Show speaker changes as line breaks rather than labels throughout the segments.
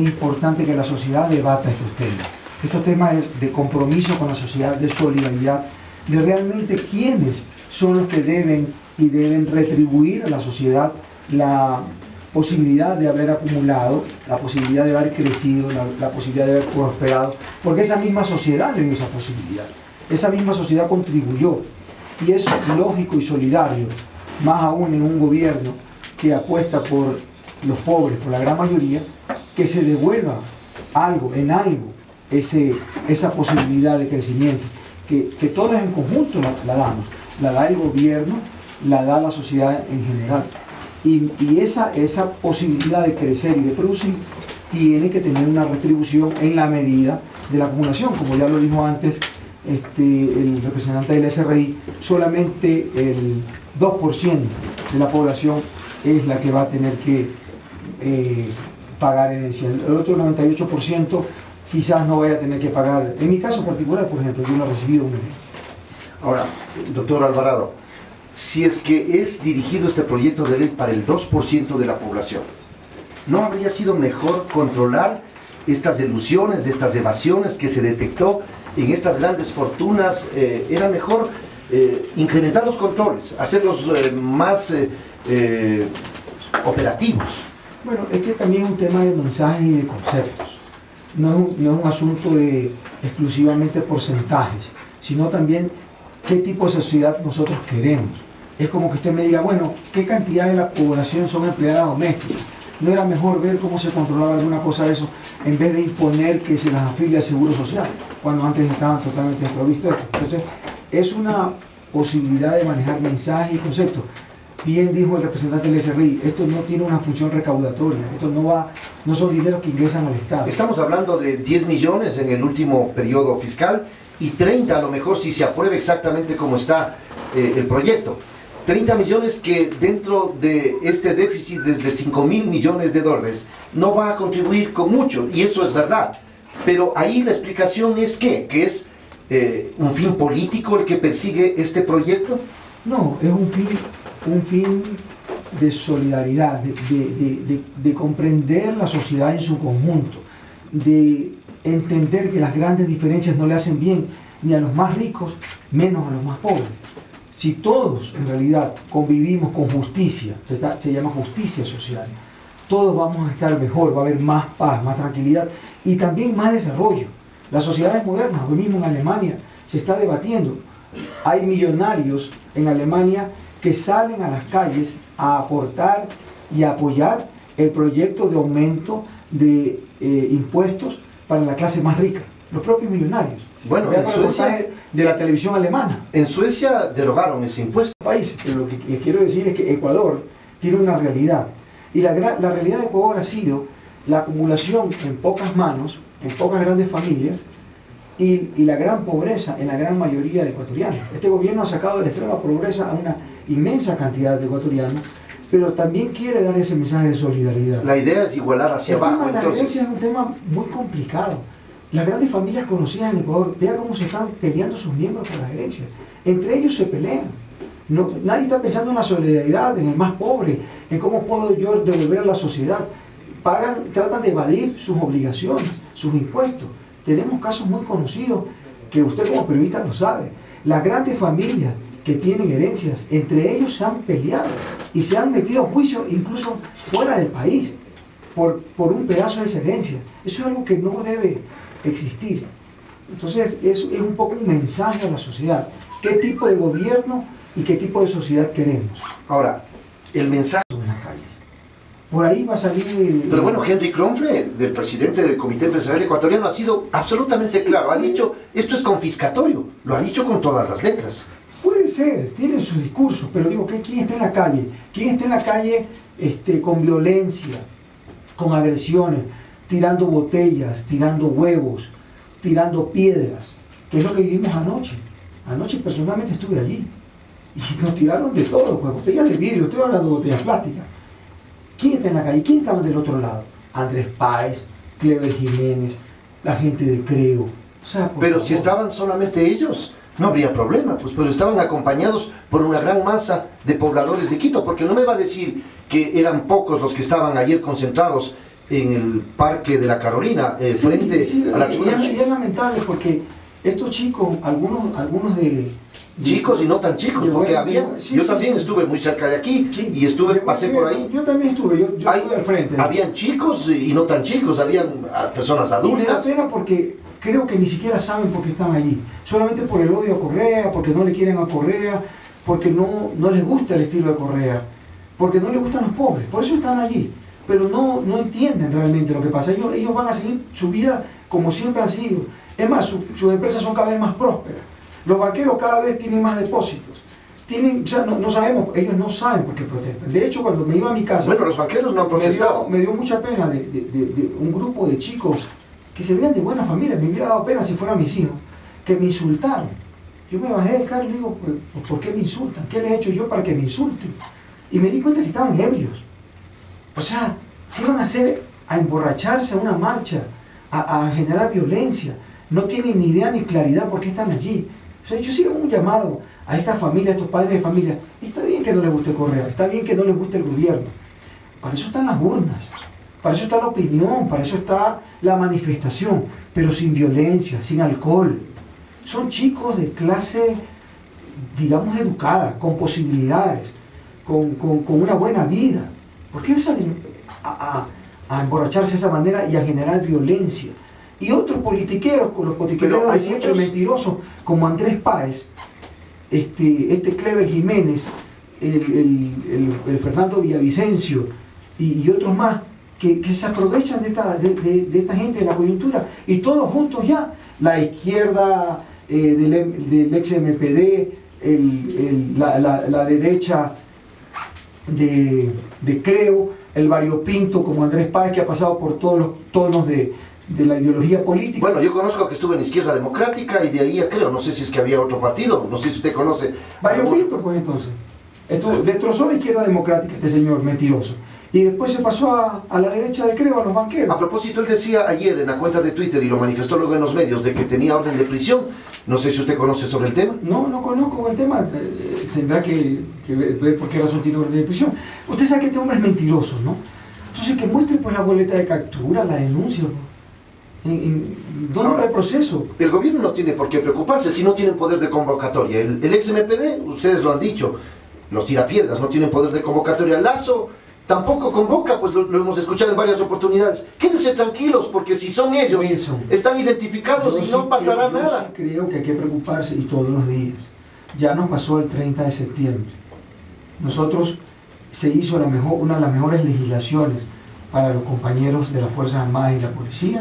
importante que la sociedad debata estos temas de compromiso con la sociedad, de solidaridad, de realmente quiénes son los que deben retribuir a la sociedad la posibilidad de haber acumulado, la posibilidad de haber crecido, la posibilidad de haber prosperado, porque esa misma sociedad le dio esa posibilidad, esa misma sociedad contribuyó, y es lógico y solidario, más aún en un gobierno que apuesta por los pobres, por la gran mayoría, que se devuelva algo, esa posibilidad de crecimiento, que todos en conjunto la damos, la da el gobierno, la da la sociedad en general. Y esa posibilidad de crecer y de producir tiene que tener una retribución en la medida de la acumulación. Como ya lo dijo antes el representante del SRI, solamente el 2% de la población es la que va a tener que pagar herencia. El otro 98% quizás no vaya a tener que pagar. En mi caso particular, por ejemplo, yo no he recibido una herencia.
Ahora, doctor Alvarado, si es que es dirigido este proyecto de ley para el 2% de la población, ¿no habría sido mejor controlar estas delusiones, estas evasiones que se detectó en estas grandes fortunas? Era mejor incrementar los controles, hacerlos más operativos.
Bueno, es que también es un tema de mensajes y de conceptos. No es un asunto de exclusivamente porcentajes, sino también qué tipo de sociedad nosotros queremos. Es como que usted me diga, bueno, ¿qué cantidad de la población son empleadas domésticas? ¿No era mejor ver cómo se controlaba alguna cosa de eso en vez de imponer que se las afilie al Seguro Social, cuando antes estaban totalmente desprovistos? Entonces, es una posibilidad de manejar mensajes y conceptos. Bien dijo el representante del SRI, esto no tiene una función recaudatoria, esto no son dineros que ingresan al Estado.
Estamos hablando de 10 millones en el último periodo fiscal y 30 a lo mejor si se aprueba exactamente como está el proyecto. 30 millones que dentro de este déficit desde 5.000 millones de dólares no va a contribuir con mucho, y eso es verdad. Pero ahí la explicación es que es un fin político el que persigue este proyecto.
No, es un fin de solidaridad, de comprender la sociedad en su conjunto, de entender que las grandes diferencias no le hacen bien ni a los más ricos, menos a los más pobres. Si todos en realidad convivimos con justicia, se llama justicia social, todos vamos a estar mejor, va a haber más paz, más tranquilidad y también más desarrollo. Las sociedades modernas, hoy mismo en Alemania, se está debatiendo. Hay millonarios en Alemania que salen a las calles a aportar y a apoyar el proyecto de aumento de impuestos para la clase más rica, los propios millonarios.
Bueno, en Suecia,
de la televisión alemana.
En Suecia derogaron ese impuesto.
País, pero lo que les quiero decir es que Ecuador tiene una realidad. Y la realidad de Ecuador ha sido la acumulación en pocas manos, en pocas grandes familias, y la gran pobreza en la gran mayoría de ecuatorianos. Este gobierno ha sacado de la extrema pobreza a una inmensa cantidad de ecuatorianos, pero también quiere dar ese mensaje de solidaridad.
La idea es igualar hacia abajo.
La herencia es un tema muy complicado. Las grandes familias conocidas en Ecuador, vea cómo se están peleando sus miembros por las herencias. Entre ellos se pelean. Nadie está pensando en la solidaridad, en el más pobre, en cómo puedo yo devolver a la sociedad. Tratan de evadir sus obligaciones, sus impuestos. Tenemos casos muy conocidos que usted como periodista lo sabe. Las grandes familias que tienen herencias, entre ellos se han peleado y se han metido a juicio incluso fuera del país por un pedazo de esa herencia. Eso es algo que no debe existir. Entonces es un poco un mensaje a la sociedad. ¿Qué tipo de gobierno y qué tipo de sociedad queremos?
Ahora, el mensaje
en las calles. Por ahí va a salir...
Pero bueno, Henry Kronfle, del presidente del Comité Empresarial Ecuatoriano, ha sido absolutamente claro. Ha dicho, esto es confiscatorio. Lo ha dicho con todas las letras.
Puede ser, tienen su discurso, pero digo, ¿quién está en la calle? ¿Quién está en la calle con violencia, con agresiones, tirando botellas, tirando huevos, tirando piedras? Que es lo que vivimos anoche. Anoche personalmente estuve allí y nos tiraron de todo, pues botellas de vidrio, estoy hablando de botellas plásticas. ¿Quién está en la calle? ¿Quién estaba del otro lado? Andrés Páez, Clever Jiménez, la gente de Creo. O sea,
pero
favor,
si estaban solamente ellos, no habría problema, pues, pero estaban acompañados por una gran masa de pobladores de Quito, porque no me va a decir que eran pocos los que estaban ayer concentrados en el Parque de la Carolina, frente a la tribuna.
Y es lamentable porque estos chicos, algunos de...
Chicos y no tan chicos, porque yo también estuve muy cerca de aquí y pasé por ahí.
Yo también estuve, yo estuve al frente.
Habían chicos y no tan chicos, habían personas adultas.
Y me da pena porque creo que ni siquiera saben por qué están allí. Solamente por el odio a Correa, porque no le quieren a Correa, porque no les gusta el estilo de Correa, porque no les gustan los pobres, por eso están allí. Pero no entienden realmente lo que pasa. Ellos van a seguir su vida como siempre han sido. Es más, sus empresas son cada vez más prósperas. Los banqueros cada vez tienen más depósitos. O sea, no sabemos, ellos no saben por qué protestan. De hecho, cuando me iba a mi casa...
Bueno, los banqueros no han protestado.
Me dio mucha pena de un grupo de chicos que se veían de buena familia. Me hubiera dado pena si fueran mis hijos, que me insultaron. Yo me bajé del carro y digo, ¿por qué me insultan? ¿Qué le he hecho yo para que me insulten? Y me di cuenta que estaban ebrios. O sea, ¿qué iban a hacer? A emborracharse a una marcha, a generar violencia. No tienen ni idea ni claridad por qué están allí. O sea, yo sigo un llamado a esta familia, a estos padres de familia. Está bien que no les guste Correa, está bien que no les guste el gobierno. Para eso están las urnas, para eso está la opinión, para eso está la manifestación, pero sin violencia, sin alcohol. Son chicos de clase, digamos, educada, con posibilidades, con una buena vida. ¿Por qué salen a emborracharse de esa manera y a generar violencia? Y otros politiqueros, con los politiqueros de siempre mentirosos, como Andrés Páez, este Clever Jiménez, el Fernando Villavicencio y otros más, que se aprovechan de esta gente de la coyuntura, y todos juntos ya, la izquierda del ex MPD, la derecha de Creo, el variopinto como Andrés Páez, que ha pasado por todos los tonos de la ideología política.
Bueno, yo conozco que estuve en Izquierda Democrática y de ahí a Creo, no sé si es que había otro partido, no sé si usted conoce.
Variopinto, pues entonces. Esto destrozó la Izquierda Democrática este señor mentiroso. Y después se pasó a la derecha de Creo, a los banqueros.
A propósito, él decía ayer en la cuenta de Twitter y lo manifestó luego en los medios de que tenía orden de prisión. No sé si usted conoce sobre el tema.
No conozco el tema. Tendrá que ver por qué razón tiene orden de prisión. Usted sabe que este hombre es mentiroso, ¿no? Entonces que muestre pues la boleta de captura, la denuncia. ¿Dónde está el proceso?
El gobierno no tiene por qué preocuparse si no tienen poder de convocatoria. El ex MPD, ustedes lo han dicho, los tirapiedras no tienen poder de convocatoria. Lazo tampoco convoca, pues lo hemos escuchado en varias oportunidades. Quédense tranquilos, porque si son ellos, están identificados y no pasará nada.
Yo sí creo que hay que preocuparse, y todos los días. Ya nos pasó el 30 de septiembre. Nosotros se hizo una de las mejores legislaciones para los compañeros de las Fuerzas Armadas y la policía,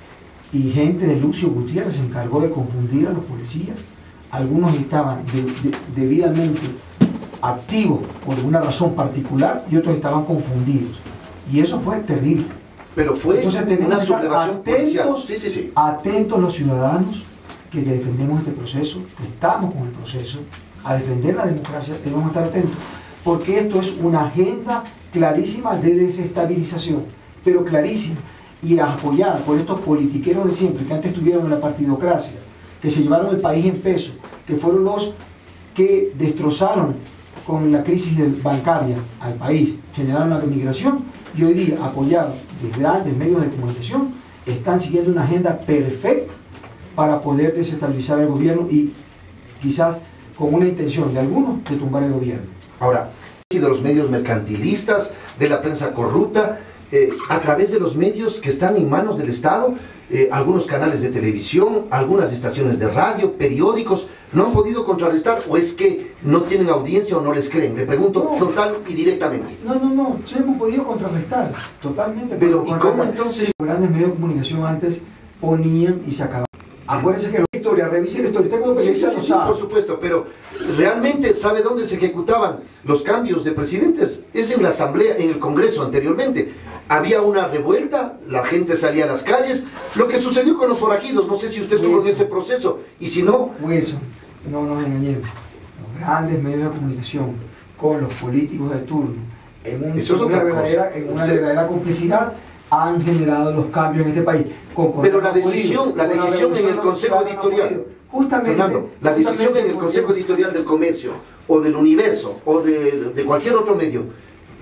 y gente de Lucio Gutiérrez se encargó de confundir a los policías. Algunos estaban debidamente activos por una razón particular y otros estaban confundidos, y eso fue terrible.
Pero fue una sublevación policial.
Atentos los ciudadanos que defendemos este proceso, que estamos con el proceso, a defender la democracia. Debemos estar atentos, porque esto es una agenda clarísima de desestabilización, pero clarísima, y apoyada por estos politiqueros de siempre, que antes estuvieron en la partidocracia, que se llevaron el país en peso, que fueron los que destrozaron con la crisis bancaria al país, generaron la migración, y hoy día, apoyados de grandes medios de comunicación, están siguiendo una agenda perfecta para poder desestabilizar el gobierno, y quizás con una intención de algunos de tumbar el gobierno.
Ahora, de los medios mercantilistas, de la prensa corrupta, a través de los medios que están en manos del Estado, algunos canales de televisión, algunas estaciones de radio, periódicos, ¿no han podido contrarrestar, o es que no tienen audiencia o no les creen? Le pregunto frontal y directamente.
No, sí hemos podido contrarrestar, totalmente.
Pero ¿y cómo entonces?
Los grandes medios de comunicación antes ponían y sacaban. Acuérdense que la historia, revise la historia,
Sí, por supuesto, pero realmente ¿sabe dónde se ejecutaban los cambios de presidentes? Es en la Asamblea, en el Congreso anteriormente. Había una revuelta, la gente salía a las calles, lo que sucedió con los forajidos, no sé si usted estuvo en ese proceso, y si no...
Wilson, no nos engañemos, los grandes medios de comunicación con los políticos de turno, en una verdadera complicidad, han generado los cambios en este país.
Pero la decisión en el Consejo Editorial,
justamente,
Fernando, la decisión en el Consejo Editorial del Comercio, o del Universo, o de cualquier otro medio,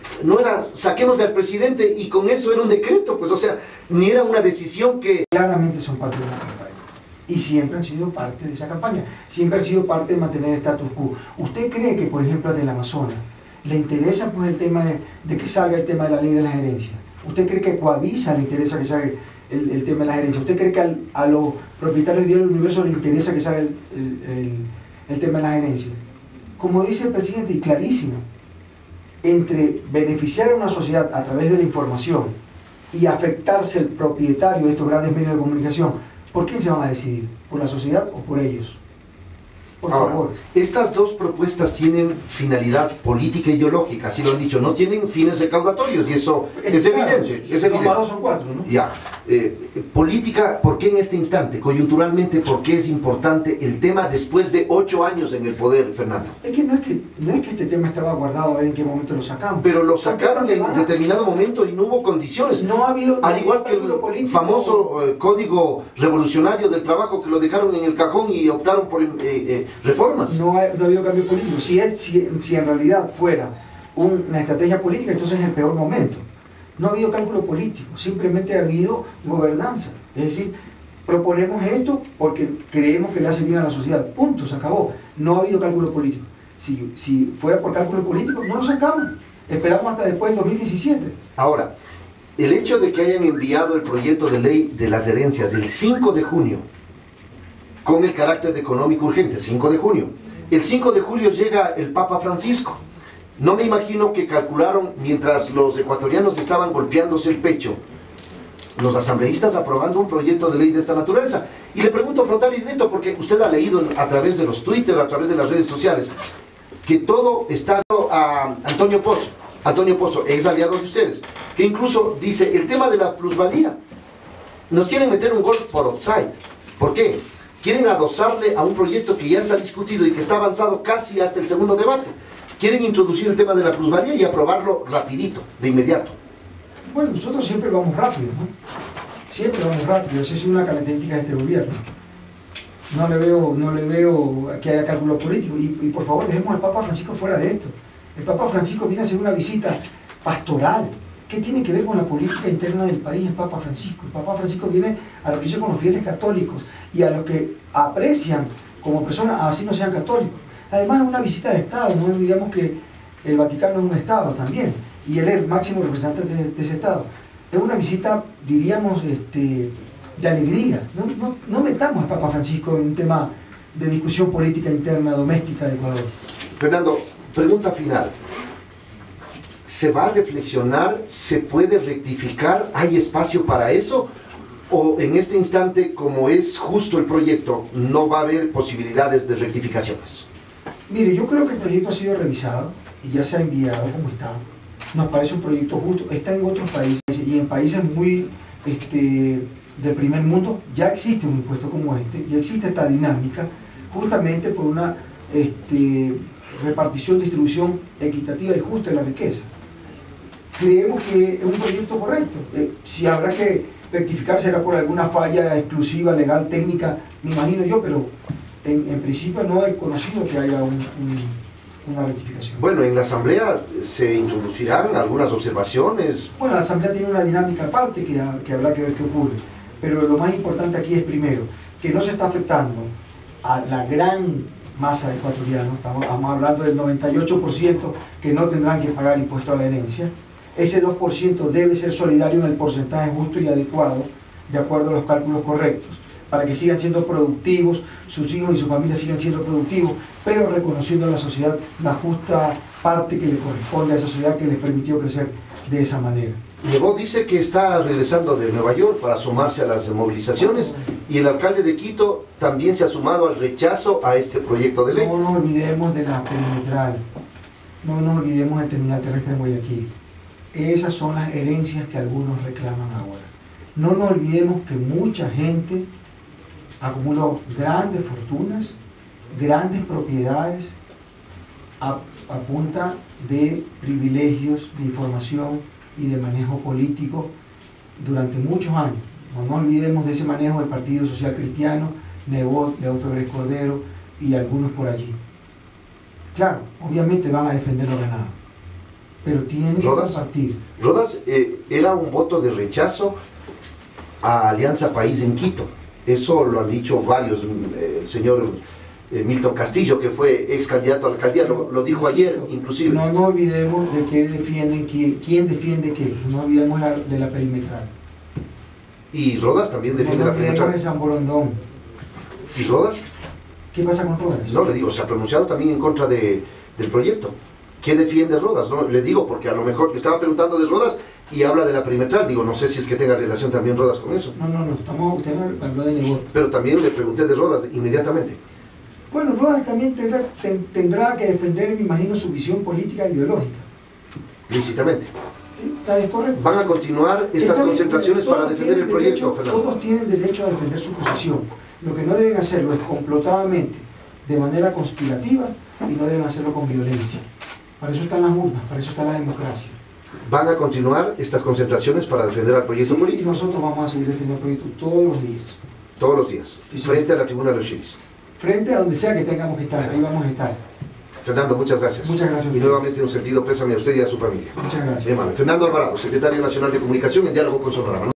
no era saquemos al presidente y con eso era un decreto, pues o sea, ni era una decisión que...
Claramente son parte de una campaña. Y siempre han sido parte de esa campaña. Siempre han sido parte de mantener el status quo. ¿Usted cree que, por ejemplo, del Amazonas le interesa pues, el tema de que salga el tema de la ley de las herencias? ¿Usted cree que a Coavisa le interesa que salga el tema de las herencias? ¿Usted cree que a los propietarios de Diario del Universo le interesa que salga el tema de las herencias? Como dice el presidente, y clarísimo, entre beneficiar a una sociedad a través de la información y afectarse el propietario de estos grandes medios de comunicación, ¿por quién se van a decidir? ¿Por la sociedad o por ellos? Por favor.
Estas dos propuestas tienen finalidad política e ideológica, así lo han dicho, no tienen fines recaudatorios, y eso es evidente. Es evidente.
Dos son cuatro, ¿no?
Ya. Política, ¿por qué en este instante? Coyunturalmente, ¿por qué es importante el tema después de 8 años en el poder, Fernando?
Es que no es que este tema estaba guardado a ver en qué momento lo sacamos.
Pero lo sacaron en determinado momento y no hubo condiciones.
No ha habido...
Al igual que el famoso Código Revolucionario del Trabajo, que lo dejaron en el cajón y optaron por reformas.
No ha habido cambio político. Si en realidad fuera una estrategia política, entonces es el peor momento. No ha habido cálculo político, simplemente ha habido gobernanza. Es decir, proponemos esto porque creemos que le hace bien a la sociedad. Punto, se acabó. No ha habido cálculo político. Si fuera por cálculo político, no lo sacamos. Esperamos hasta después del 2017.
Ahora, el hecho de que hayan enviado el proyecto de ley de las herencias el 5 de junio, con el carácter económico urgente, 5 de junio. El 5 de julio llega el Papa Francisco. No me imagino que calcularon, mientras los ecuatorianos estaban golpeándose el pecho, los asambleístas aprobando un proyecto de ley de esta naturaleza. Y le pregunto frontal y directo, porque usted ha leído a través de los Twitter, a través de las redes sociales, que todo está a Antonio Pozo, ex aliado de ustedes, que incluso dice, el tema de la plusvalía, nos quieren meter un gol por outside. ¿Por qué? Quieren adosarle a un proyecto que ya está discutido y que está avanzado casi hasta el segundo debate. Quieren introducir el tema de la plusvalía y aprobarlo rapidito, de inmediato.
Bueno, nosotros siempre vamos rápido, ¿no? Siempre vamos rápido, esa es una característica de este gobierno. No le veo que haya cálculo político. Y por favor, dejemos al Papa Francisco fuera de esto. El Papa Francisco viene a hacer una visita pastoral. ¿Qué tiene que ver con la política interna del país el Papa Francisco? El Papa Francisco viene a reunirse con los fieles católicos y a los que aprecian como personas, así no sean católicos. Además es una visita de Estado, no olvidemos que el Vaticano es un Estado también, y él es el máximo representante de ese Estado. Es una visita, diríamos, de alegría. No metamos al Papa Francisco en un tema de discusión política interna doméstica de Ecuador.
Fernando, pregunta final. ¿Se va a reflexionar? ¿Se puede rectificar? ¿Hay espacio para eso? ¿O en este instante, como es justo el proyecto, no va a haber posibilidades de rectificaciones?
Mire, yo creo que el proyecto ha sido revisado y ya se ha enviado como está. Nos parece un proyecto justo. Está en otros países y en países muy del primer mundo ya existe un impuesto como este, ya existe esta dinámica, justamente por una repartición, distribución equitativa y justa de la riqueza. Creemos que es un proyecto correcto. Si habrá que rectificar será por alguna falla exclusiva, legal, técnica, me imagino yo, pero en principio no he conocido que haya una rectificación.
Bueno, en la Asamblea se introducirán algunas observaciones.
Bueno, la Asamblea tiene una dinámica aparte que habrá que ver qué ocurre. Pero lo más importante aquí es, primero, que no se está afectando a la gran masa de ecuatorianos. Estamos hablando del 98% que no tendrán que pagar impuesto a la herencia. Ese 2% debe ser solidario en el porcentaje justo y adecuado, de acuerdo a los cálculos correctos, para que sigan siendo productivos, sus hijos y su familia sigan siendo productivos, pero reconociendo a la sociedad la justa parte que le corresponde a esa sociedad que les permitió crecer de esa manera.
Nebot dice que está regresando de Nueva York para sumarse a las movilizaciones y el alcalde de Quito también se ha sumado al rechazo a este proyecto de ley.
No nos olvidemos de la perimetral, no nos olvidemos del terminal terrestre en Guayaquil. Esas son las herencias que algunos reclaman ahora. No nos olvidemos que mucha gente acumuló grandes fortunas, grandes propiedades a punta de privilegios, de información y de manejo político durante muchos años. No nos olvidemos de ese manejo del Partido Social Cristiano, Nebot, León Febres Cordero y algunos por allí. Claro, obviamente van a defender lo ganado. pero tiene que
¿Rodas?
compartir.
Rodas era un voto de rechazo a Alianza País en Quito. Eso lo han dicho varios. El señor Milton Castillo, que fue ex candidato a la alcaldía, lo dijo ayer, inclusive.
No olvidemos de qué defienden, quién defiende qué. No olvidemos de la perimetral.
Y Rodas también defiende la
olvidemos
perimetral.
de San Borondón.
¿Y Rodas?
¿Qué pasa con Rodas?
No, le digo, se ha pronunciado también en contra del proyecto. ¿Qué defiende Rodas? No, le digo, porque a lo mejor le estaba preguntando de Rodas y habla de la perimetral. Digo, no sé si es que tenga relación también Rodas con eso.
No, usted me habló de Nebot.
Pero también le pregunté de Rodas inmediatamente.
Bueno, Rodas también tendrá que defender, me imagino, su visión política e ideológica.
Lícitamente.
¿Sí? ¿Está bien correcto?
¿Van a continuar estas concentraciones para defender el proyecto, Fernando?
Todos tienen derecho a defender su posición. Lo que no deben hacerlo es complotadamente, de manera conspirativa, y no deben hacerlo con violencia. Para eso están las urnas, para eso está la democracia.
¿Van a continuar estas concentraciones para defender al proyecto
Sí, y
político?
nosotros vamos a seguir defendiendo el proyecto todos los días.
Todos los días,
Sí, sí.
frente a la tribuna de los Chiris.
Frente a donde sea que tengamos que estar, ahí vamos a estar.
Fernando, muchas gracias.
Muchas gracias.
Y nuevamente un sentido pésame a usted y a su familia.
Muchas gracias.
Mi hermano, Fernando Alvarado, secretario nacional de Comunicación, en diálogo con Sonorama.